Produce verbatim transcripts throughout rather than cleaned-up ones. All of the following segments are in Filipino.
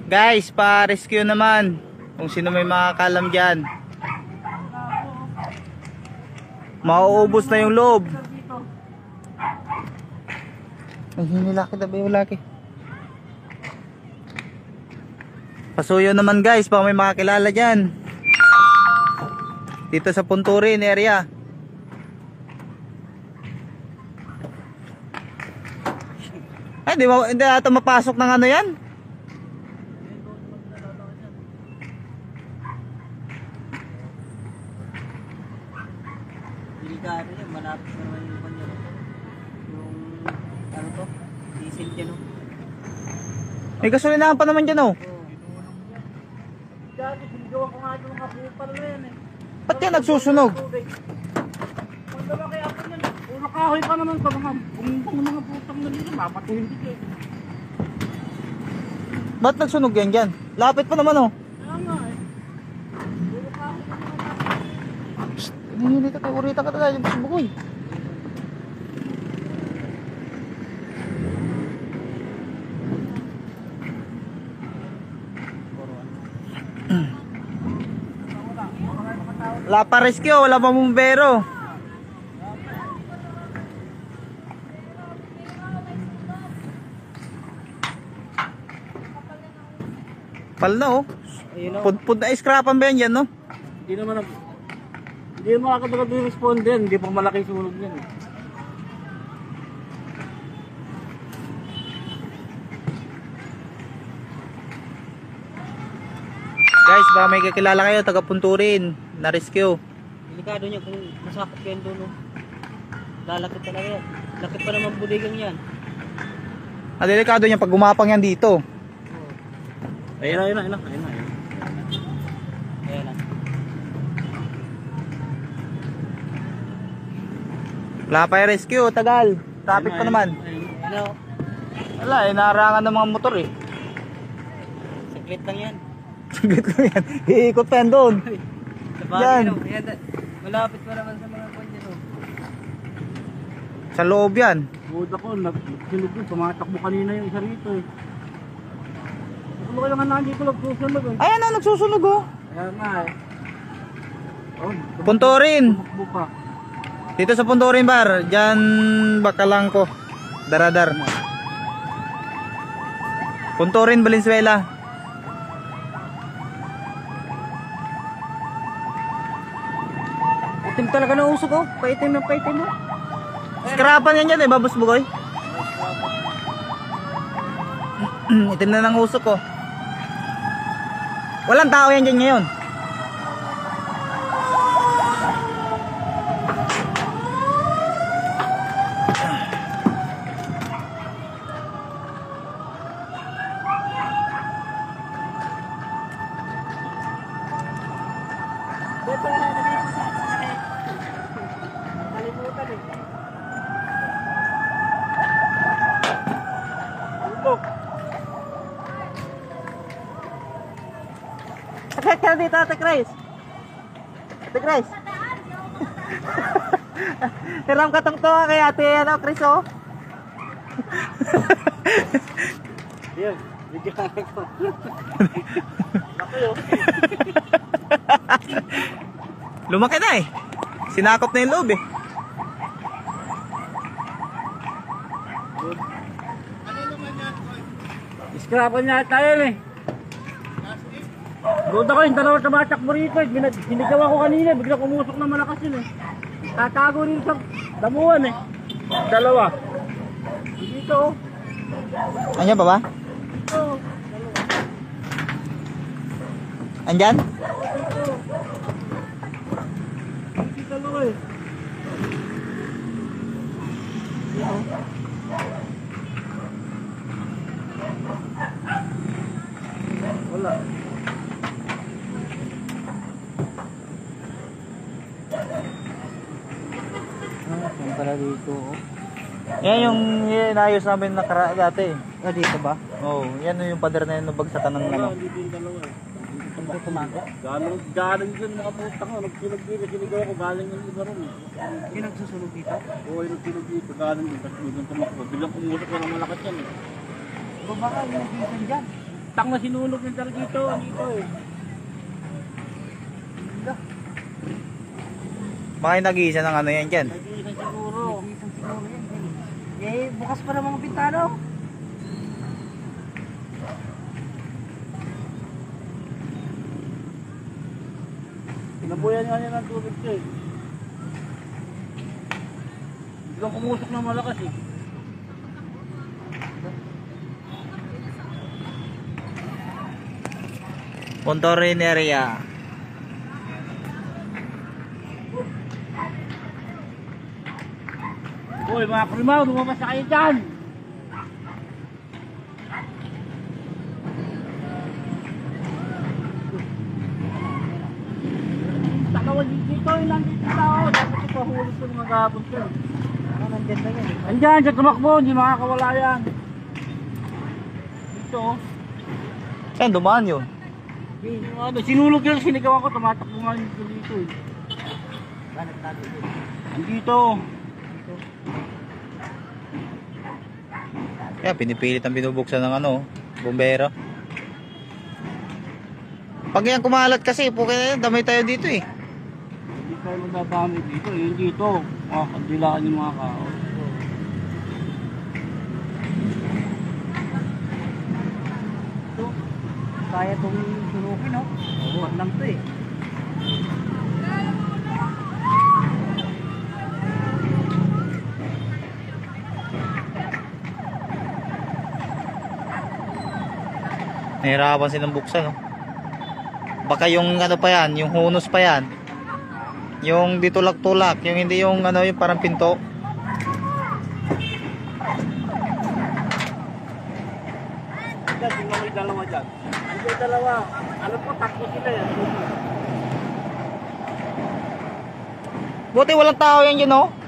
Guys, pa-rescue naman. Kung sino may makakalam dyan. Mauubos na yung loob. Ay, hinilaki na ba yung laki? Pasuyo naman guys, baka may makakilala dyan. Dito sa Punturin area. Ay, di, ma hindi ata mapasok ng ano yan? Delikado yan, malapit na naman yung kanya. Yung, ano to? Diesel dyan o. May gasolinahan pa naman dyan oh. Dati, sinigawan ko nga doon kapupal na yan eh. Ba't yan nagsusunog? Punta ba kaya po yan? Puro kahoy pa naman sa mga bumintang ng mga putang na dito, mapatuhin dito eh. Ba't nagsunog yan dyan? Lapit pa naman oh. Kaya nga eh. Puro kahoy pa naman. Psst, hinihili ka tayo, urita ka tayo, yung bukoy. Wala pa rescue, wala pa bumbero. Pal na oh. Pud-pud na iskrapan ba yan dyan no? Hindi naman hindi naman makakadagat yung responder, hindi pa malaki sunog yan eh. Guys, baka may kakilala kayo, taga Punturin, na rescue. Delikado niya kung masakot yan doon. Oh. Lalakit talaga yan. Lakit pa naman budigang yan. Ah, delikado niya pag gumapang yan dito. Oh. Ayun na, ayun na, ayun na. Ayun na. Ayun na. Wala pa yung rescue, tagal. Traffic pa naman. Ayun na. Wala, eh, naharangan ng mga motor eh. Saglit lang yan. Saglit lang yan. Iikot pa yan doon. Yan. Malapit pa naman sa mga kanya. No? Sa loob yan. Huwag ako, nagsinog yun. Tumatakbo kanina yung isa rito eh. Ano kaya nga nandito nagsusunog eh. Ayan na, nagsusunog oh. Kaya nga eh. Oh, Punturin. tumakbo pa. Dito sa Punturin bar, dyan Bakalangko. Daradar. Punturin, Valenzuela. Itim talaga na usok oh. Paitim ng paitim mo. Skrapan yan dyan eh, babos bugoy. Itim na ng usok oh. Walang tao yan dyan ngayon. Kalimutan eh. Kaya dito, Ate Grace. Ate Grace. Hiram ka tong tuwa kay Ate ano, Chris oh. Yan, video ko. Laki oh. Lumaki na eh. Sinakop na yung loob eh. Iskrapan niya tayo eh. Doon ako yung dalawa tumatakbo rito eh. Sinigawan ko kanina, biglang umusok na malakas yun eh. Tatago rin sa damuhan eh. Dalawa. Dito oh. Andiyan pa ba? Dito. Andyan? Dito dalawa eh. Dito. Wala. Ah, yan pala dito oh. Yan yung inayos namin nakara dati. Ah, dito ba? Oo, oh, yan yung pader na yun nabagsakan ng ano. Dito yung dalawa eh. Dito kumaga. Galing, galing dun nakapunta ko. Nagsinog dito, sinigaw ko. Galing yung iba ron eh. Yung nagsusunog dito? Oo, yung nagsinog dito. Galing dun. Tapos yung tumakbo. Bilang kumusok ko ng malakas yan eh. Bumaka yung diesel dyan. Tak na sinunog ng talaga dito. Dito eh. Baka yung nag-iisa ng ano yan dyan. Nag-iisan siguro. Nag-iisang siguro yan. Eh, bukas pa ng mga pintano. Pinabuyan nga niya ng tubig ko eh. Biglang kumusok ng malakas eh. Pontorin area. Uy mga krimaw, lumabas na kayo dyan! Takawan dito, ilang dito tao. Dapat ipahulog ko ng mga gabos ko. Ah, nandyan na yan. Andyan, dyan tumakbo, hindi makakawala yan. Dito oh. Saan dumaan yun? Yung ano, sinulog yun, sinigawan ko, tumatakbo nga dito dito eh. Ah, nagtago dito. Andito. Kaya pinipilit ang binubuksan ng ano, bombero. Pag yan kumalat kasi, puke damay tayo dito eh. Hindi tayo magdadami dito, yun dito. Ah, kandilaan yung mga kao. Ito, kaya itong sunukin, no? Oo, lang to eh. Nahirapan silang buksan, no? Baka yung ano pa yan, yung hunos pa yan. Yung ditulak-tulak, yung hindi yung ano, yung parang pinto. Dyan, tingnan mo yung dalawa dyan. Andyan dalawa. Alam ko, takbo sila yan. Buti walang tao yan yun, no?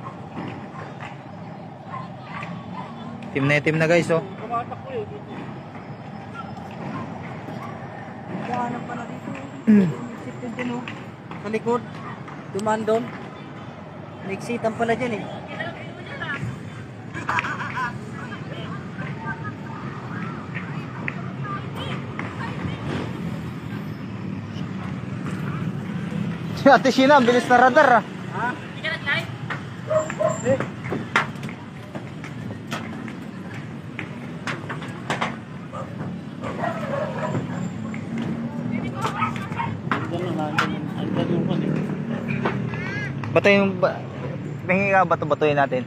Team na team na guys, oh. Tumatakbo eh. Kuhanan pa na dito. Exit yun dyan, oh. Sa likod. Dumaan doon. Naiksitan pala dyan eh. Si Ate Sheena, ang bilis na radar, ah. Ha? Hindi ka nag-live? Eh. Andyan na, andyan, andyan yung pan eh. Bato yung... Ba, hingi ka, bato-batoyin natin.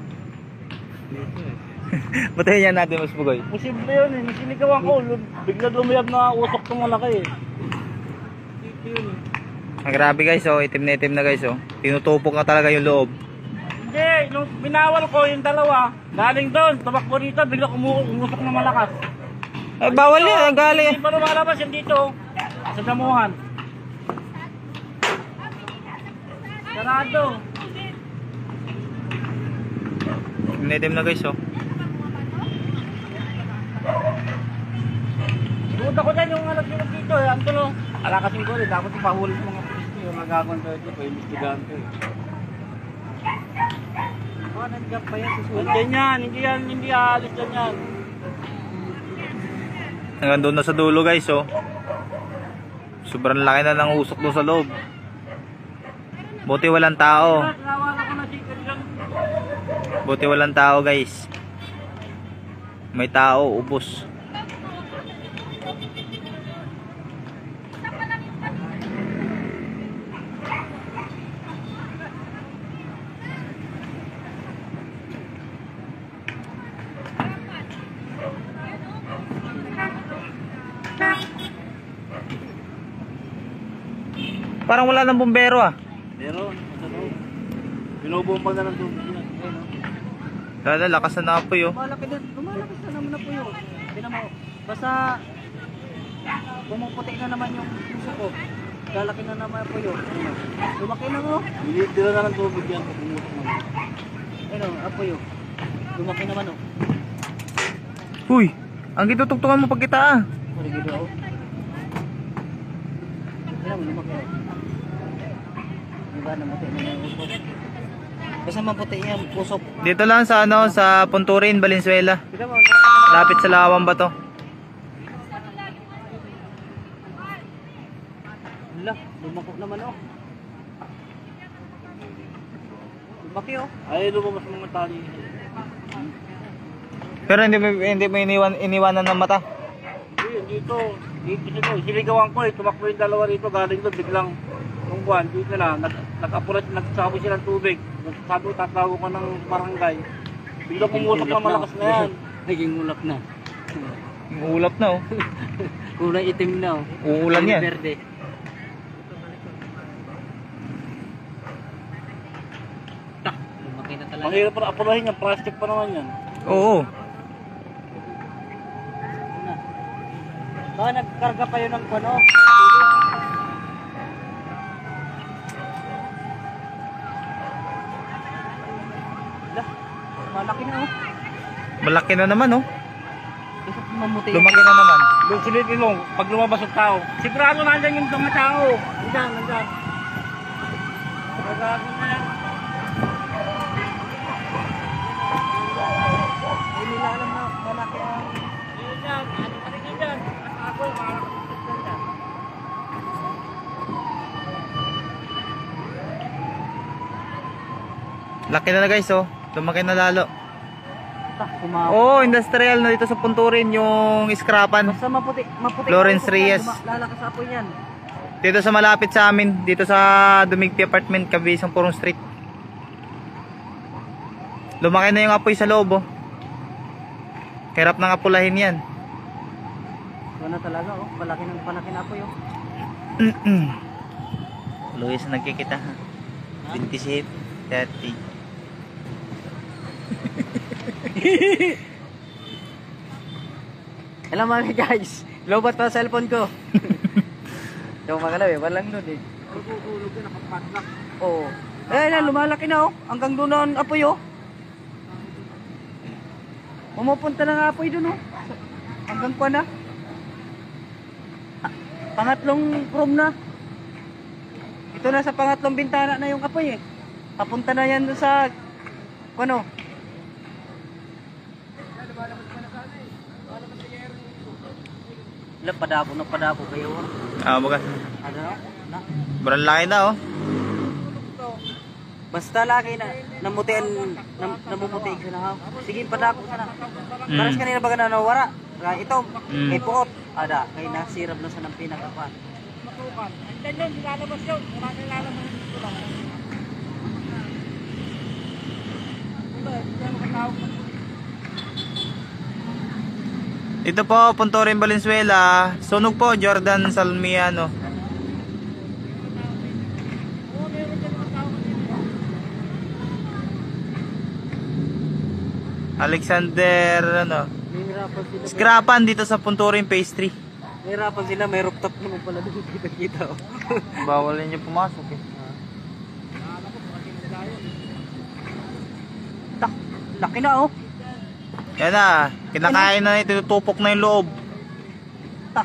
Batoyin yan natin, Mas Bugoy. Posible yun eh, nasinigawan ko, lum- bigla lumiyab na usok ng malaki eh. Dito yun eh. Ah, grabe guys, oh. Itim na itim na guys, oh. Tinutupok na talaga yung loob. Hindi, nung minawal ko yung dalawa, galing doon, tumakbo dito, bigla umu umusok ng malakas. Ay, bawal yan, ang galing. Hindi pa lumalabas yan dito, sa damuhan. Sarado. Itim na itim na guys, oh. Buta ko dyan yung anak nila dito eh, ang tulo. Alakasin ko rin, dapat ipahuli sa mga pulis nyo, nagagawin ko dito, pa-imbestigahan ko eh. Oh, nandiyan pa yan. Susunod. Nandiyan yan, hindi yan, hindi aalis yan yan. Hanggang doon na sa dulo guys, oh. Sobrang laki na ng usok doon sa loob. Buti walang tao. Nawalan ko na chicken dyan. Buti walang tao guys. May tao, ubos. Parang wala ng bumbero, ah. Meron, sa loob. Binubomba na ng tubig yan. Ayun, oh. Lala, lakas na naapoy, oh. Lumalaki na, lumalaki na naman na po yun. Tinan mo, basta pumuputi na naman yung puso ko. Lalaki na naman po yun. Ayun, lumaki na mo. Binitira na ng tubig yan pag umusok naman. Ayun, apo yun. Lumaki naman oh. Uy, ang gitutugtungan mo pag kita, ah. Marigido ako. Ayun, lumaki oh. Diba namuti na yung usok. Basta maputi yung usok. Dito lang sa ano, sa Ponturin, Valenzuela. Tignan mo, Lapit sa Lawang ba to? Baki oh. Ay, lumabas mga tali. Pero hindi mo, hindi mo iniwan, iniwanan ng mata. Hindi, dito. Dito sila. Siligawan ko eh. Tumakbo yung dalawa rito. Galing doon. Biglang nung buwan. Dito na. Nag, nag-apulat. Nagsasabi sila ng tubig. Sabi ko tatawo ko ng barangay. Biglang pumusok na malakas na yan. Naging ulap na. Ulap na oh. Kulay itim na oh. Uulan yan. Verde. Tak, lumaki na talaga. Mahirap pa apurahin yan. Plastic pa naman yan. Oo. Na. Baka nagkarga pa yun ng kuno. Lah, malaki na oh. Malaki na naman oh. Gusto ko mamuti. Lumaki na naman. Doon silipin mo. Pag lumabas yung tao. Sigurado nandiyan yung mga tao. Nandiyan, nandiyan. Sigurado na yan. Hindi nila alam na malaki ang... Ayun yan. Ano ka rin yan dyan? At ako, makakapagpapag dyan. Laki na na guys oh. Lumaki na lalo. Tak, kumawa. Oo, oh, industrial na dito sa Punturin yung scrapan. Basta maputi, maputi. Lawrence Maputi yan, Reyes. luma- Lalakas apoy yan. Dito sa malapit sa amin, dito sa Dumigpi Apartment, Kabisang Purong Street. Lumaki na yung apoy sa loob oh. Hirap nang apulahin yan. Ito na talaga oh. Palaki ng palaki na apoy oh. Luis na nagkikita ha. twenty-seven, thirty. Alam mo guys, lobat pa sa cellphone ko. Ito magalaw eh, walang load eh. Nagugulog yan. Nakapadlock. Oo. Eh na, lumalaki na oh. Hanggang doon ang apoy oh. Pumupunta na nga apoy doon oh. Hanggang kwa na. Ah, pangatlong room na. Ito na sa pangatlong bintana na yung apoy eh. Papunta na yan doon sa ano. Ilang padabo na padabo kayo oh. Ah, baga. Ano na? Barang laki na oh. Basta lagi na namutian nam, namumuti ka na ha. Sige padako ka na. Mm. Paras kanina baga na nawara. Kaya ito Mm. kay puot. Ada kay nasirap na sa ng pinakapan. Matukan. Andiyan yun. Lalabas yun. Wala na lalabas dito lang. Wala. Hindi yan makatawag ng Dito po, Punturin, Valenzuela. Sunog po, Jordan Salmiano. Alexander, ano, Nahirapan sila. scrapan dito sa Punturin Phase three. Nahirapan sila may rooftop naman pala doon kita-kita oh. Bawal niyo pumasok eh. Tak, laki na oh. Yan na, kinakain na, tinutupok na yung loob. Tak,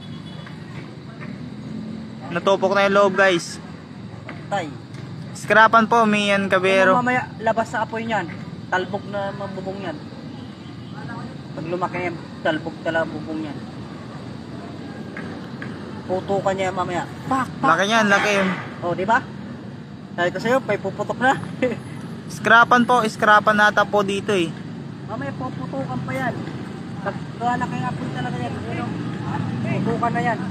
Natupok na yung loob guys. tay. Scrapan po, Mian Pero Cabero. mamaya labas sa apoy niyan. Talbog na mabubong yan. Pag lumaki yan, talbog tala bubong yan. Putukan niya mamaya. Pak, pak. Laki yan, laki yun. Oh, di ba? Sabi ko sa'yo, may puputok na. Scrapan po, scrapan nata po dito eh. Mamaya puputukan pa yan. Pag gawa na kaya apoy talaga yan. Pero, putukan na yan.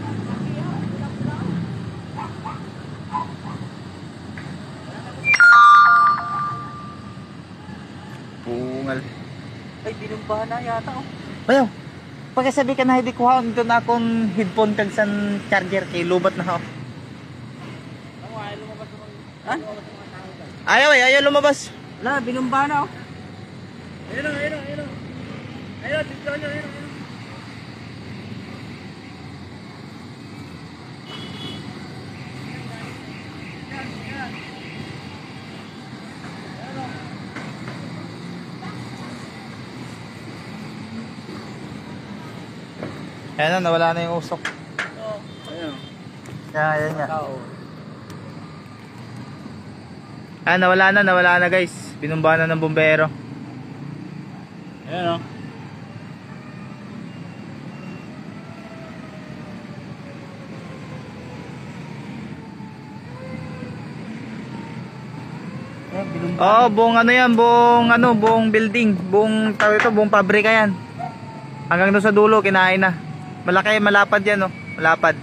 Pungal. Ay, binumbahan na yata oh. Bayaw, pagkasabi ka na hindi kuha, ito na akong headphone kag san charger kay lubat na ako. Ha? Ayaw eh, ayaw lumabas. Wala, binumbahan na oh. Ayun o, ayun o, ayun o. Ayun, dito nyo, ayun o, ayun o. Ayan na, nawala na yung usok. Ayun. Yan, yan, yan. Tao. Ah, nawala na, nawala na guys. Binumba na ng bumbero. Ayun o. Ayan, binumba. Oo, buong ano yan, buong ano, buong building, buong tawag ito, buong pabrika yan. Hanggang doon sa dulo, kinain na. Malaki, malapad yan, no? Malapad.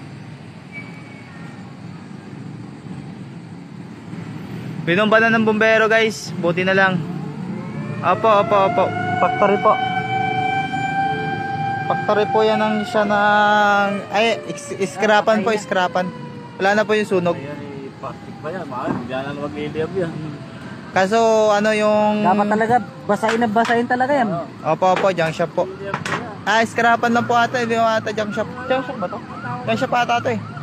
Binumba na ng bumbero, guys. Buti na lang. Opo, opo, opo. Factory po. Factory po yan ang siya ng... Ay, is- iskrapan po, iskrapan. Wala na po yung sunog. Ayan eh, plastic pa yan. Mahal, hindi na mag-liliyab yan. Kaso, ano yung... Dapat talaga, basahin na basahin talaga yan. Opo, opo, junk shop po. Liliyab pa yan. Ah, scrapan lang po ata, hindi mo ata junk shop. Junk shop ba to? Junk shop ata to eh.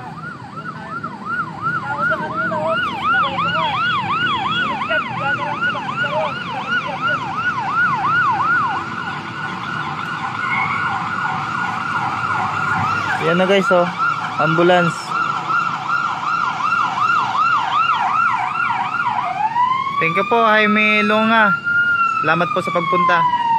Yan na guys oh, ambulance. Thank you po Jaime Lunga. Salamat po sa pagpunta.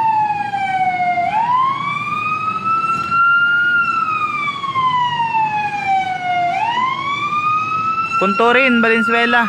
Punturin, Valenzuela.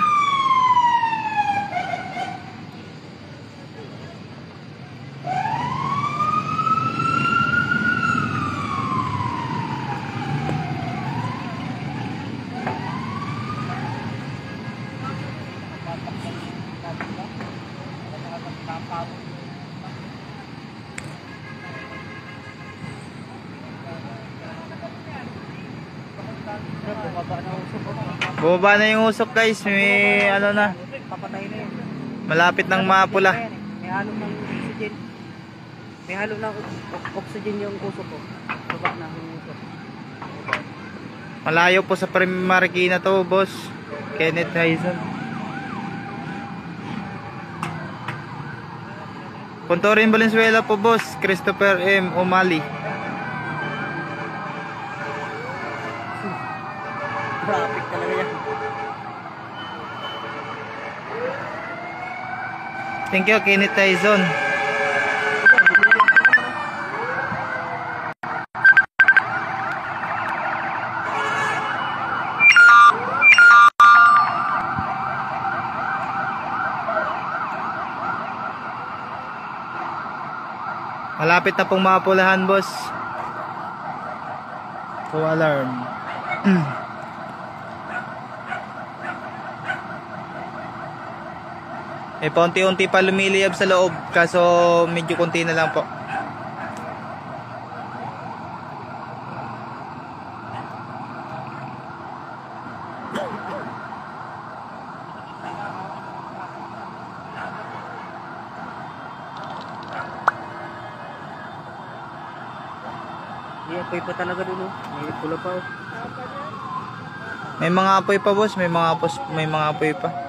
Bumaba na yung usok guys, may ano na, Papatay na yun. malapit ng mapula. May halo ng oxygen. May halo ng ox- oxygen yung usok ko. Baba na yung usok. Malayo po sa Marikina to boss, Kenneth Hyson. Punturin Valenzuela po boss, Christopher M. O'Malley. Traffic talaga yan. Thank you Kenneth Hyson. Malapit na pong mapulahan boss. Full alarm. Eh, paunti-unti pa lumiliyab sa loob, kaso medyo konti na lang po. May apoy pa talaga dun, oh. May pula pa, oh. May mga apoy pa boss, may mga apos, may mga apoy pa.